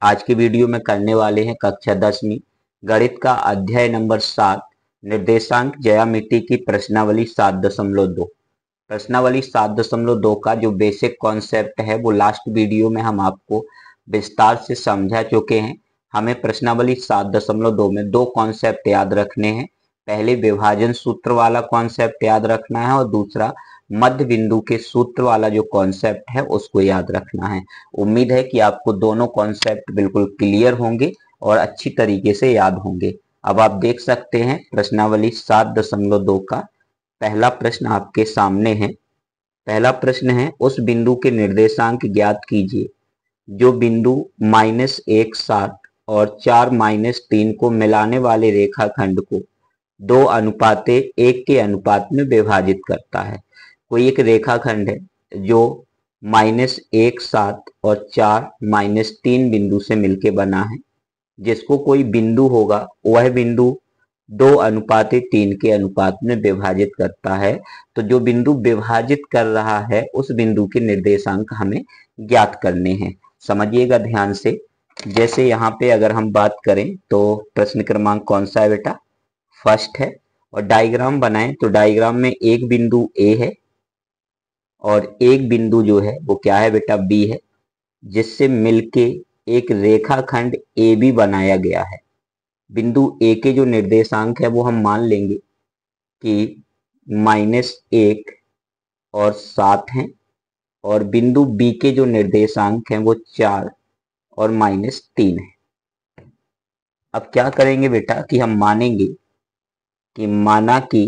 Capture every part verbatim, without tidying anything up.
आज की वीडियो में करने वाले हैं कक्षा दसवीं गणित का अध्याय नंबर सात निर्देशांक ज्यामिति की प्रश्नावली सात दशमलव दो। प्रश्नावली सात दशमलव दो का जो बेसिक कॉन्सेप्ट है वो लास्ट वीडियो में हम आपको विस्तार से समझा चुके हैं। हमें प्रश्नावली सात दशमलव दो में दो कॉन्सेप्ट याद रखने हैं। पहले विभाजन सूत्र वाला कॉन्सेप्ट याद रखना है और दूसरा मध्य बिंदु के सूत्र वाला जो कॉन्सेप्ट है उसको याद रखना है। उम्मीद है कि आपको दोनों कॉन्सेप्ट बिल्कुल क्लियर होंगे और अच्छी तरीके से याद होंगे। अब आप देख सकते हैं प्रश्नावली सात दशमलव दो का पहला प्रश्न आपके सामने है। पहला प्रश्न है, उस बिंदु के निर्देशांक ज्ञात कीजिए जो बिंदु माइनस एक सात और चार माइनस तीन को मिलाने वाले रेखाखंड को दो अनुपाते एक के अनुपात में विभाजित करता है। कोई एक रेखाखंड है जो माइनस एक सात और चार माइनस तीन बिंदु से मिलके बना है, जिसको कोई बिंदु होगा वह बिंदु दो अनुपाते तीन के अनुपात में विभाजित करता है। तो जो बिंदु विभाजित कर रहा है उस बिंदु के निर्देशांक हमें ज्ञात करने हैं। समझिएगा ध्यान से। जैसे यहाँ पे अगर हम बात करें तो प्रश्न क्रमांक कौन सा है बेटा, फर्स्ट है। और डायग्राम बनाएं तो डायग्राम में एक बिंदु ए है और एक बिंदु जो है वो क्या है बेटा, बी है, जिससे मिलके एक रेखाखंड ए बी बनाया गया है। बिंदु ए के जो निर्देशांक है वो हम मान लेंगे कि माइनस एक और सात हैं और बिंदु बी के जो निर्देशांक हैं वो चार और माइनस तीन है। अब क्या करेंगे बेटा कि हम मानेंगे कि माना कि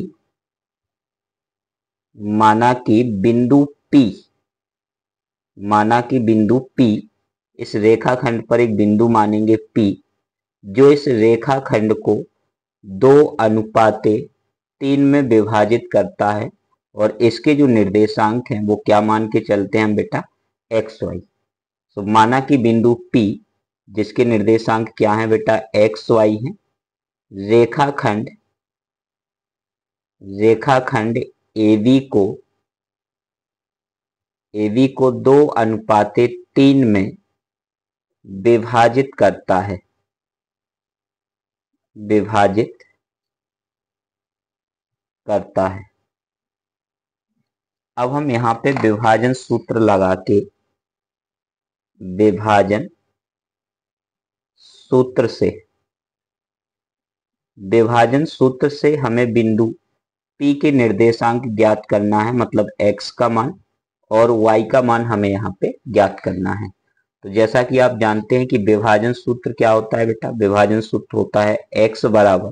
माना कि बिंदु P माना कि बिंदु P इस रेखाखंड पर एक बिंदु मानेंगे P जो इस रेखाखंड को दो अनुपाते तीन में विभाजित करता है और इसके जो निर्देशांक हैं वो क्या मान के चलते हैं हम बेटा, एक्स वाई। तो माना कि बिंदु P जिसके निर्देशांक क्या है बेटा, एक्स वाई है, रेखाखंड रेखाखंड ए बी को ए बी को दो अनुपाते तीन में विभाजित करता है विभाजित करता है। अब हम यहाँ पे विभाजन सूत्र लगा के विभाजन सूत्र से विभाजन सूत्र से हमें बिंदु P के निर्देशांक ज्ञात करना है, मतलब x का मान और y का मान हमें यहाँ पे ज्ञात करना है। तो जैसा कि आप जानते हैं कि विभाजन सूत्र क्या होता है बेटा, विभाजन सूत्र होता है x बराबर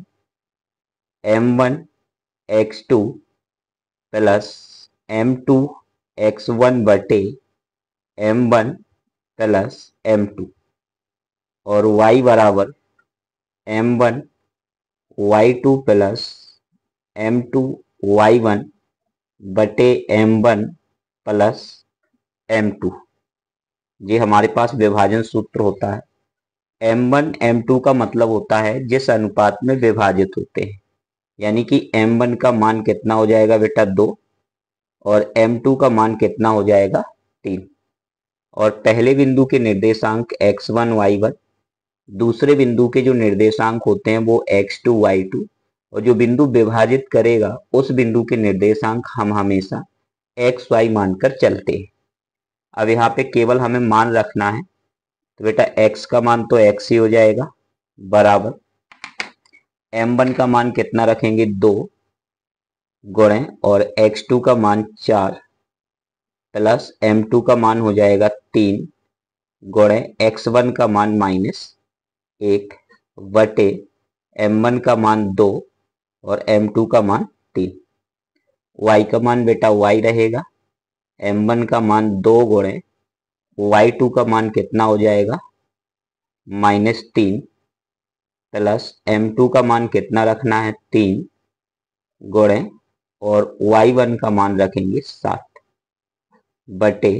m one x two plus m two x one बटे m one plus m two और y बराबर m one y two plus m two y one बटे m one plus m two. ये हमारे पास विभाजन सूत्र होता है। एम वन एम टू का मतलब होता है जिस अनुपात में विभाजित होते हैं, यानी कि एम वन का मान कितना हो जाएगा बेटा, दो, और एम टू का मान कितना हो जाएगा, तीन। और पहले बिंदु के निर्देशांक एक्स वन वाई वन, दूसरे बिंदु के जो निर्देशांक होते हैं वो एक्स टू वाई टू, और जो बिंदु विभाजित करेगा उस बिंदु के निर्देशांक हम हमेशा एक्स वाई मानकर चलते हैं। अब यहाँ पे केवल हमें मान रखना है, तो बेटा x का मान तो x ही हो जाएगा, बराबर एम वन का मान कितना रखेंगे, दो, गुणे और एक्स टू का मान चार प्लस एम टू का मान हो जाएगा तीन, गुणे एक्स वन का मान माइनस एक बटे एम वन का मान दो और एम टू का मान तीन। y का मान बेटा y रहेगा, एम वन का मान दो गुणे वाई टू का मान कितना हो जाएगा, माइनस तीन प्लस एम टू का मान कितना रखना है, तीन, गुणे और वाई वन का मान रखेंगे सात बटे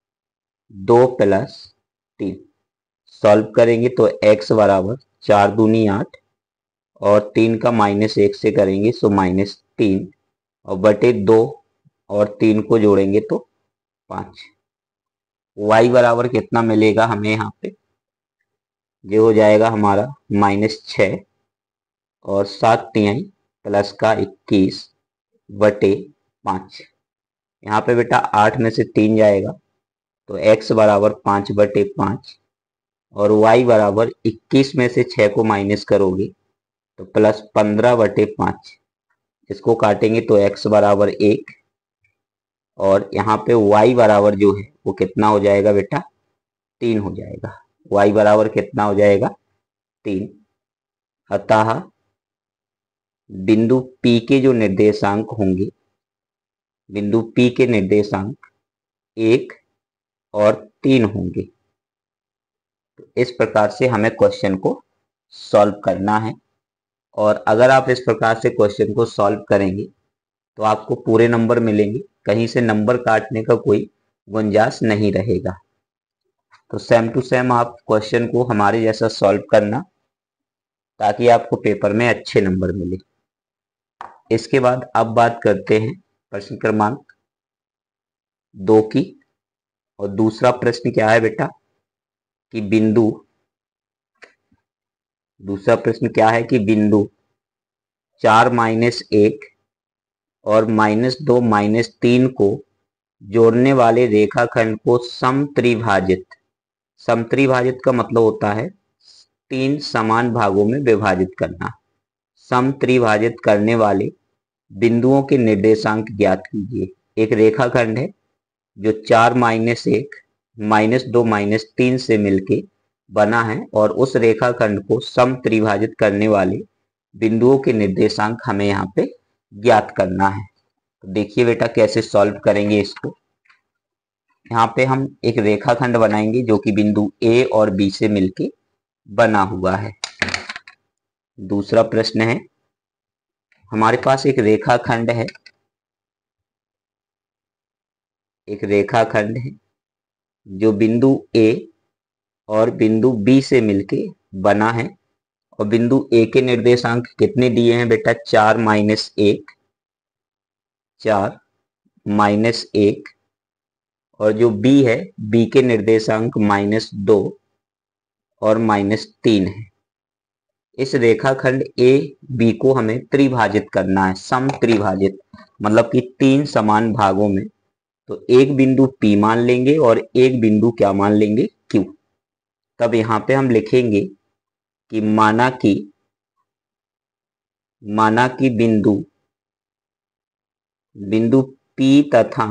दो प्लस तीन। सॉल्व करेंगे तो x बराबर चार दूनी आठ और तीन का माइनस एक से करेंगे सो माइनस तीन और बटे दो और तीन को जोड़ेंगे तो पाँच। y बराबर कितना मिलेगा हमें यहाँ पे, ये हो जाएगा हमारा माइनस छः और सात तिहाई प्लस का इक्कीस बटे पाँच। यहाँ पे बेटा आठ में से तीन जाएगा तो x बराबर पाँच बटे पाँच और y बराबर इक्कीस में से छः को माइनस करोगे तो प्लस पंद्रह बटे पाँच। इसको काटेंगे तो x बराबर एक और यहाँ पे y बराबर जो है वो कितना हो जाएगा बेटा, तीन हो जाएगा। y बराबर कितना हो जाएगा, तीन। अतः बिंदु P के जो निर्देशांक होंगे, बिंदु P के निर्देशांक एक और तीन होंगे। तो इस प्रकार से हमें क्वेश्चन को सॉल्व करना है और अगर आप इस प्रकार से क्वेश्चन को सॉल्व करेंगे तो आपको पूरे नंबर मिलेंगे, कहीं से नंबर काटने का कोई गुंजाइश नहीं रहेगा। तो सेम टू सेम आप क्वेश्चन को हमारे जैसा सॉल्व करना ताकि आपको पेपर में अच्छे नंबर मिले। इसके बाद अब बात करते हैं प्रश्न क्रमांक दो की। और दूसरा प्रश्न क्या है बेटा कि बिंदु दूसरा प्रश्न क्या है कि बिंदु चार माइनस एक और माइनस दो माइनस तीन को जोड़ने वाले रेखाखंड को समत्रिभाजित, समत्रिभाजित का मतलब होता है तीन समान भागों में विभाजित करना। समत्रिभाजित करने वाले बिंदुओं के निर्देशांक ज्ञात कीजिए। एक रेखाखंड है जो चार माइनस एक माइनस दो माइनस तीन से मिलके बना है और उस रेखाखंड को समत्रिभाजित करने वाले बिंदुओं के निर्देशांक हमें यहाँ पे ज्ञात करना है। तो देखिए बेटा कैसे सॉल्व करेंगे इसको। यहाँ पे हम एक रेखाखंड बनाएंगे जो कि बिंदु ए और बी से मिलके बना हुआ है। दूसरा प्रश्न है, हमारे पास एक रेखाखंड है एक रेखाखंड है जो बिंदु ए और बिंदु बी से मिलके बना है और बिंदु ए के निर्देशांक कितने दिए हैं बेटा, चार माइनस एक, चार माइनस एक, और जो बी है बी के निर्देशांक माइनस दो और माइनस तीन है। इस रेखाखंड ए बी को हमें त्रिभाजित करना है, सम त्रिभाजित मतलब कि तीन समान भागों में। तो एक बिंदु P मान लेंगे और एक बिंदु क्या मान लेंगे, Q। तब यहाँ पे हम लिखेंगे कि माना कि माना कि बिंदु बिंदु P तथा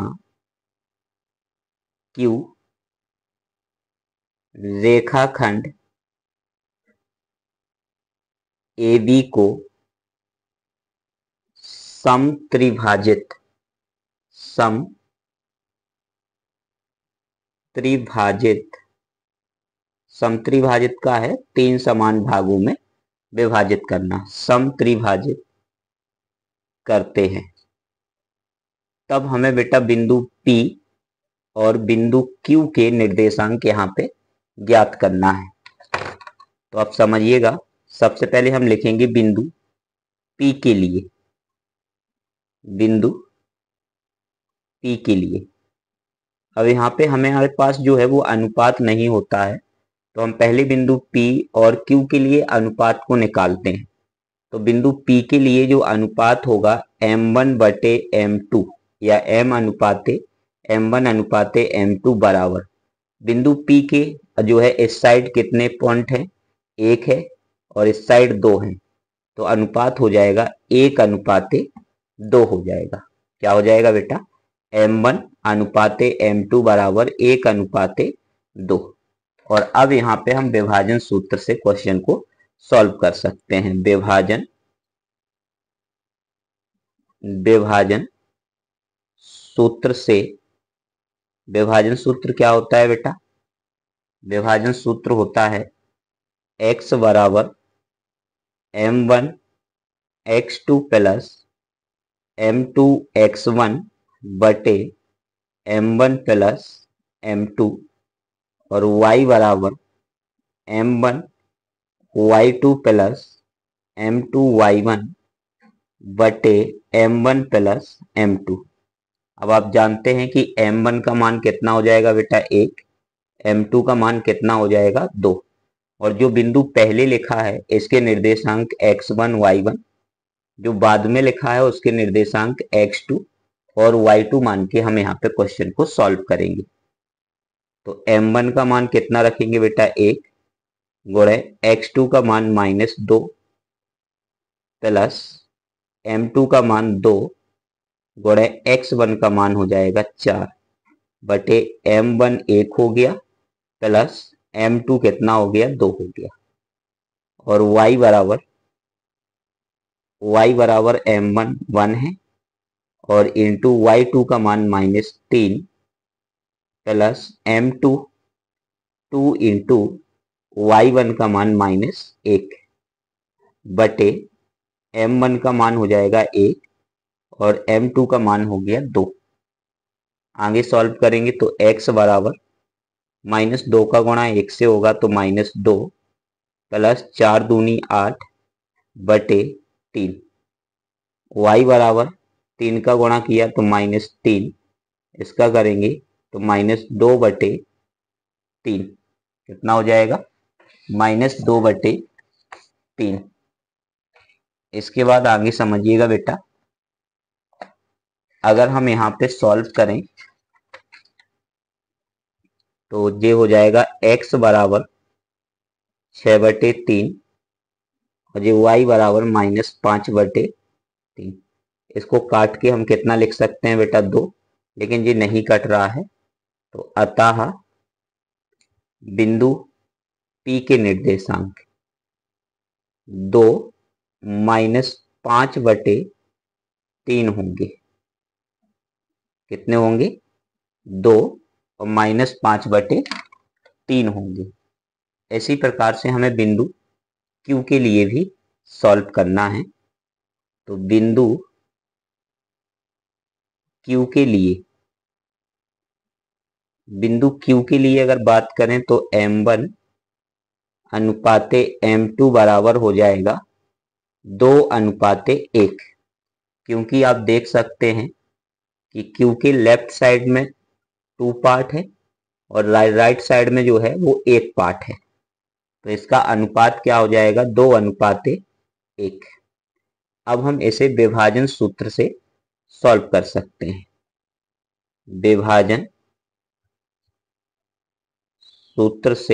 Q रेखाखंड ए बी को समत्रिभाजित सम त्रिभाजित समत्रिभाजित का है तीन समान भागों में विभाजित करना, समत्रिभाजित करते हैं। तब हमें बेटा बिंदु P और बिंदु Q के निर्देशांक यहाँ पे ज्ञात करना है। तो आप समझिएगा, सबसे पहले हम लिखेंगे बिंदु P के लिए, बिंदु P के लिए। अब यहाँ पे हमें हमारे पास जो है वो अनुपात नहीं होता है, तो हम पहले बिंदु P और Q के लिए अनुपात को निकालते हैं। तो बिंदु P के लिए जो अनुपात होगा एम वन बटे एम टू या m अनुपाते एम वन अनुपाते एम टू बराबर बिंदु P के जो है इस साइड कितने पॉइंट है, एक है और इस साइड दो है, तो अनुपात हो जाएगा एक अनुपाते दो हो जाएगा। क्या हो जाएगा बेटा, एम वन अनुपाते एम टू बराबर एक अनुपाते दो। और अब यहाँ पे हम विभाजन सूत्र से क्वेश्चन को सॉल्व कर सकते हैं। विभाजन विभाजन सूत्र से विभाजन सूत्र क्या होता है बेटा, विभाजन सूत्र होता है x बराबर m one x two plus m two x one बटे m one plus m two और y बराबर m one y two plus m two y one बटे m one plus m two. अब आप जानते हैं कि एम वन का मान कितना हो जाएगा बेटा, एक, एम टू का मान कितना हो जाएगा, दो। और जो बिंदु पहले लिखा है इसके निर्देशांक एक्स वन वाई वन, जो बाद में लिखा है उसके निर्देशांक एक्स टू और वाई टू मान के हम यहाँ पे क्वेश्चन को सॉल्व करेंगे। तो एम वन का मान कितना रखेंगे बेटा, एक गुणे एक्स टू का मान माइनस दो प्लस एम टू का मान दो गुणे एक्स वन का मान हो जाएगा चार बटे एम वन एक हो गया प्लस एम टू कितना हो गया, दो हो गया। और y बराबर y बराबर एम वन वन है और इंटू वाई टू का मान माइनस तीन plus m two two into y one का मान माइनस एक बटे एम वन का मान हो जाएगा एक और एम टू का मान हो गया दो। आगे सॉल्व करेंगे तो x बराबर माइनस दो का गुणा एक से होगा तो माइनस दो प्लस चार दूनी आठ बटे तीन, y बराबर तीन का गुणा किया तो माइनस तीन, इसका करेंगे तो माइनस दो बटे तीन कितना हो जाएगा, माइनस दो बटे तीन। इसके बाद आगे समझिएगा बेटा, अगर हम यहाँ पे सॉल्व करें तो ये हो जाएगा x बराबर छः बटे तीन और ये y बराबर माइनस पाँच बटे तीन। इसको काट के हम कितना लिख सकते हैं बेटा, दो, लेकिन ये नहीं कट रहा है तो अतः बिंदु P के निर्देशांक दो माइनस पाँच बटे तीन होंगे। कितने होंगे, दो और माइनस पाँच बटे तीन होंगे। इसी प्रकार से हमें बिंदु Q के लिए भी सॉल्व करना है। तो बिंदु Q के लिए बिंदु Q के लिए अगर बात करें तो एम वन अनुपाते एम टू बराबर हो जाएगा दो अनुपाते एक, क्योंकि आप देख सकते हैं कि Q के लेफ्ट साइड में टू पार्ट है और राइट साइड में जो है वो एक पार्ट है, तो इसका अनुपात क्या हो जाएगा, दो अनुपाते एक। अब हम इसे विभाजन सूत्र से सॉल्व कर सकते हैं। विभाजन सूत्र से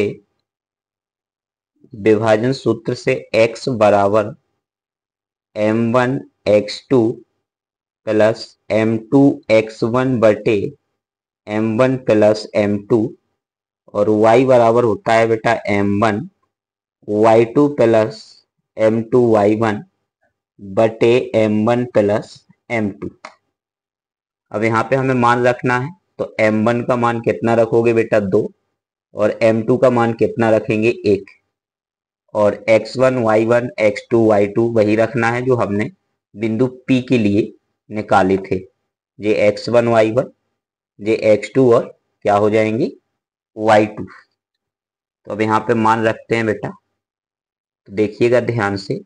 विभाजन सूत्र से x बराबर m one x two plus m two x one बटे m one plus m two और y बराबर होता है बेटा m one y two plus m two y one बटे m one plus m two. अब यहाँ पे हमें मान रखना है तो एम वन का मान कितना रखोगे बेटा, दो, और एम टू का मान कितना रखेंगे, एक, और x one y one x two y two वही रखना है जो हमने बिंदु P के लिए निकाले थे। ये एक्स वन वाई वन, ये एक्स टू और क्या हो जाएंगे, वाई टू। तो अब यहाँ पे मान रखते हैं बेटा, तो देखिएगा ध्यान से,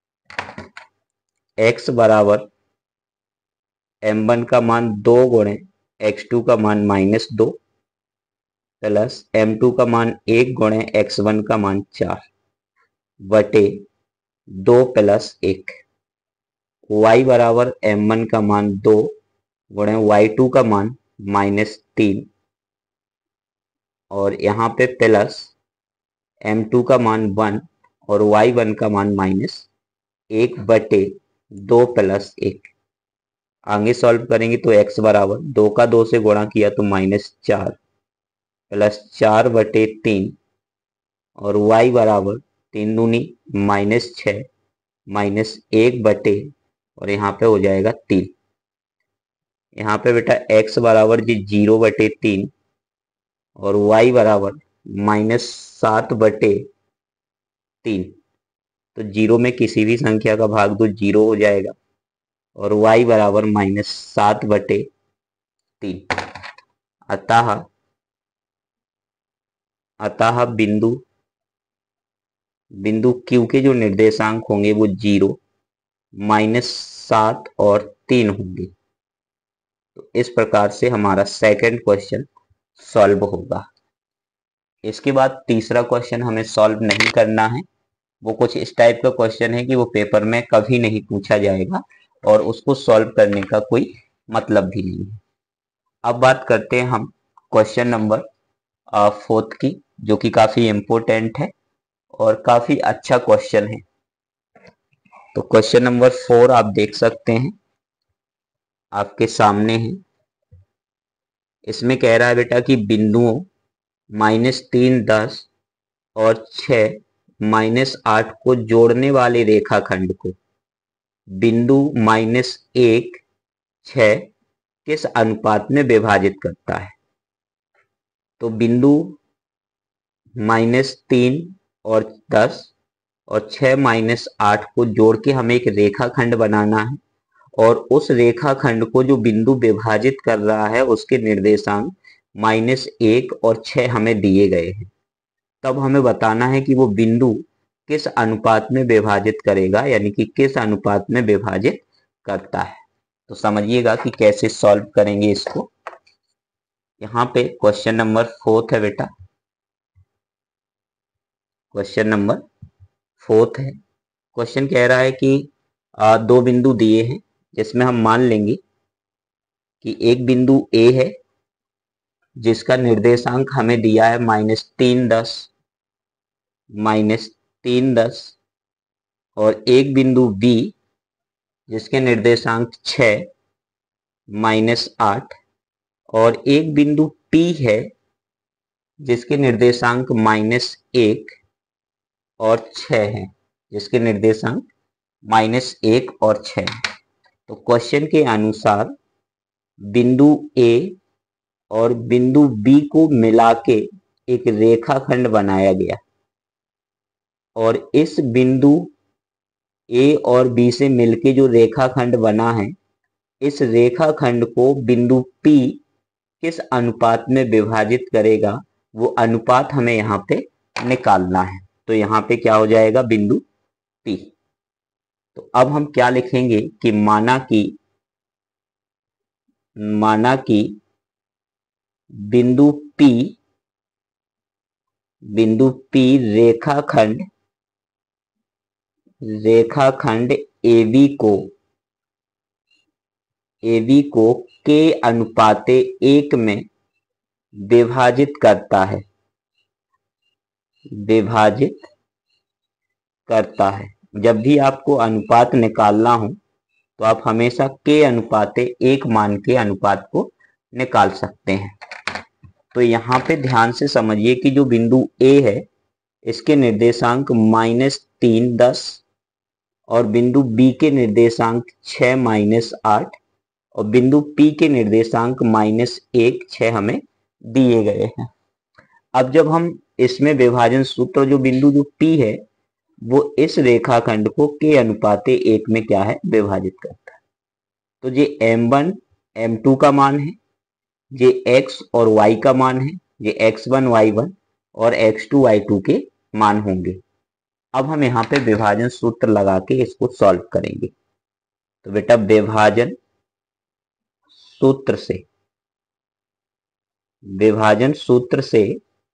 x बराबर एम वन का मान दो गुणे एक्स टू का मान माइनस दो प्लस एम टू का मान एक गुणे एक्स वन का मान चार बटे दो प्लस एक। y बराबर एम वन का मान दो गुणे वाई टू का मान माइनस तीन और यहाँ पे प्लस एम टू का मान वन और वाई वन का मान माइनस एक बटे दो प्लस एक। आगे सॉल्व करेंगे तो x बराबर दो का दो से गुणा किया तो माइनस चार प्लस चार बटे तीन और y बराबर तीन दूनी माइनस छः माइनस एक बटे और यहाँ पे हो जाएगा तीन। यहाँ पे बेटा x बराबर जी जीरो बटे तीन और y बराबर माइनस सात बटे तीन। तो जीरो में किसी भी संख्या का भाग दो जीरो हो जाएगा और y बराबर माइनस सात बटे तीन। अतः अतः बिंदु बिंदु Q के जो निर्देशांक होंगे वो जीरो, माइनस सात और तीन होंगे। तो इस प्रकार से हमारा सेकंड क्वेश्चन सॉल्व होगा। इसके बाद तीसरा क्वेश्चन हमें सॉल्व नहीं करना है। वो कुछ इस टाइप का क्वेश्चन है कि वो पेपर में कभी नहीं पूछा जाएगा और उसको सॉल्व करने का कोई मतलब भी नहीं है। अब बात करते हैं हम क्वेश्चन नंबर फोर्थ की, जो कि काफी इम्पोर्टेंट है और काफी अच्छा क्वेश्चन है। तो क्वेश्चन नंबर फोर आप देख सकते हैं, आपके सामने है। इसमें कह रहा है बेटा कि बिंदुओं माइनस तीन दस और छः माइनस आठ को जोड़ने वाले रेखाखंड को बिंदु माइनस एक छः किस अनुपात में विभाजित करता है। तो बिंदु माइनस तीन और दस और छः माइनस आठ को जोड़ के हमें एक रेखाखंड बनाना है और उस रेखाखंड को जो बिंदु विभाजित कर रहा है उसके निर्देशांक माइनस एक और छः हमें दिए गए हैं। तब हमें बताना है कि वो बिंदु किस अनुपात में विभाजित करेगा, यानी कि किस अनुपात में विभाजित करता है। तो समझिएगा कि कैसे सॉल्व करेंगे इसको। यहाँ पे क्वेश्चन नंबर फोर्थ है बेटा, क्वेश्चन नंबर फोर्थ है। क्वेश्चन कह रहा है कि आ, दो बिंदु दिए हैं, जिसमें हम मान लेंगे कि एक बिंदु ए है जिसका निर्देशांक हमें दिया है माइनस तीन दस माइनस तीन दस और एक बिंदु बी जिसके निर्देशांक छः माइनस आठ और एक बिंदु पी है जिसके निर्देशांक माइनस एक और छः है, जिसके निर्देशांक माइनस एक और छः। तो क्वेश्चन के अनुसार बिंदु ए और बिंदु बी को मिला के एक रेखाखंड बनाया गया और इस बिंदु ए और बी से मिलके जो रेखाखंड बना है, इस रेखाखंड को बिंदु पी किस अनुपात में विभाजित करेगा, वो अनुपात हमें यहाँ पे निकालना है। तो यहाँ पे क्या हो जाएगा, बिंदु पी। तो अब हम क्या लिखेंगे कि माना कि माना कि बिंदु पी बिंदु पी रेखाखंड रेखाखंड एबी को एबी को के अनुपाते एक में विभाजित करता है विभाजित करता है। जब भी आपको अनुपात निकालना हो तो आप हमेशा के अनुपाते एक मान के अनुपात को निकाल सकते हैं। तो यहाँ पे ध्यान से समझिए कि जो बिंदु ए है इसके निर्देशांक माइनस तीन दस और बिंदु बी के निर्देशांक छः माइनस आठ और बिंदु पी के निर्देशांक माइनस एक छः हमें दिए गए हैं। अब जब हम इसमें विभाजन सूत्र, जो बिंदु जो पी है वो इस रेखाखंड को के अनुपाते एक में क्या है, विभाजित करता है। तो ये एम वन एम टू का मान है, ये x और y का मान है, ये एक्स वन वाई वन और एक्स टू वाई टू के मान होंगे। अब हम यहाँ पे विभाजन सूत्र लगा के इसको सॉल्व करेंगे। तो बेटा विभाजन सूत्र से विभाजन सूत्र से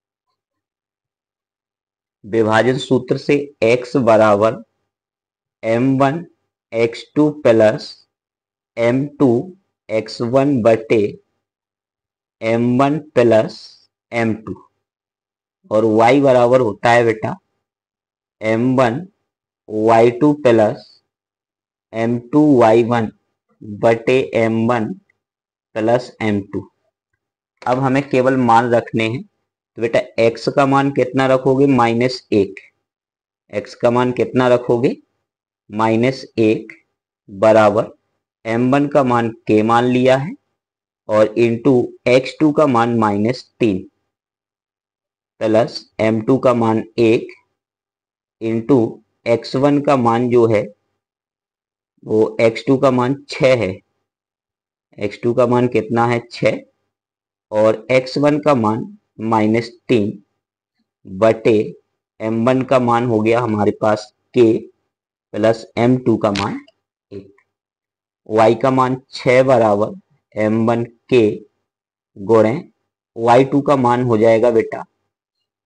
विभाजन सूत्र से x बराबर m one x two plus m two x one बटे m one plus m two और y बराबर होता है बेटा m one y two plus m two y one बटे m one plus m two. अब हमें केवल मान रखने हैं। तो बेटा x का मान कितना रखोगे, माइनस एक। x का मान कितना रखोगे, माइनस एक बराबर एम वन का मान k मान लिया है और इंटू एक्स टू का मान माइनस तीन प्लस एम टू का मान एक इंटू एक्स वन का मान जो है वो एक्स टू का मान छः है। एक्स टू का मान कितना है, छः और एक्स वन का मान माइनस तीन बटे एम वन का मान हो गया हमारे पास के प्लस एम टू का मान एक। वाई का मान छः बराबर एम वन के गुणे वाई टू का मान हो जाएगा बेटा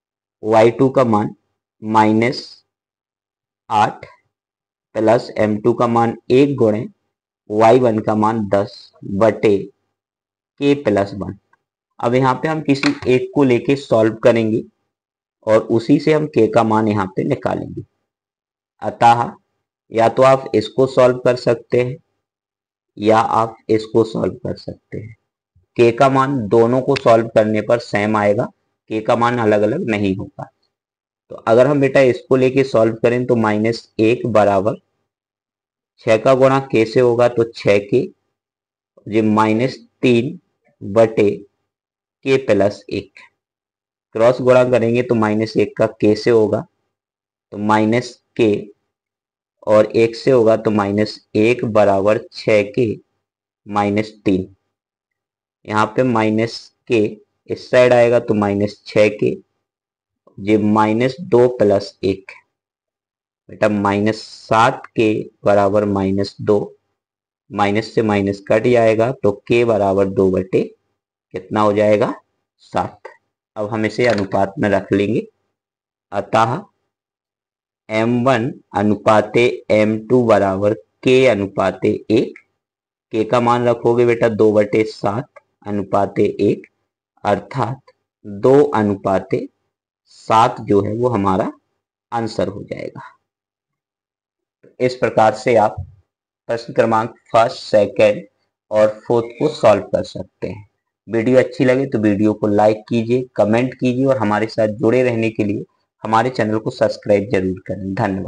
वाई टू का मान माइनस आठ प्लस एम टू का मान एक गुणे वाई वन का मान दस बटे के प्लस वन। अब यहाँ पे हम किसी एक को लेके सॉल्व करेंगे और उसी से हम के का मान यहाँ पे निकालेंगे। अतः या तो आप इसको सॉल्व कर सकते हैं या आप इसको सॉल्व कर सकते हैं। के का मान दोनों को सॉल्व करने पर सेम आएगा, के का मान अलग अलग नहीं होगा। तो अगर हम बेटा इसको लेके सॉल्व करें तो माइनस एक बराबर छह का गुणा के से होगा तो छह के, ये माइनस तीन बटे के प्लस एक। क्रॉस गुणा करेंगे तो माइनस एक का के से होगा तो माइनस के और एक से होगा तो माइनस एक बराबर छह के माइनस तीन। यहाँ पे माइनस के इस साइड आएगा तो माइनस छह के, ये माइनस दो प्लस एक बेटा माइनस सात के बराबर माइनस दो, माइनस से माइनस कट जाएगा तो के बराबर दो बटे कितना हो जाएगा सात। अब हम इसे अनुपात में रख लेंगे। अतः एम वन अनुपाते एम टू बराबर के अनुपाते एक। के का मान रखोगे बेटा दो बटे सात अनुपाते एक, अर्थात दो अनुपाते सात जो है वो हमारा आंसर हो जाएगा। इस प्रकार से आप प्रश्न क्रमांक फर्स्ट, सेकंड और फोर्थ को सॉल्व कर सकते हैं। वीडियो अच्छी लगे तो वीडियो को लाइक कीजिए, कमेंट कीजिए और हमारे साथ जुड़े रहने के लिए हमारे चैनल को सब्सक्राइब जरूर करें। धन्यवाद।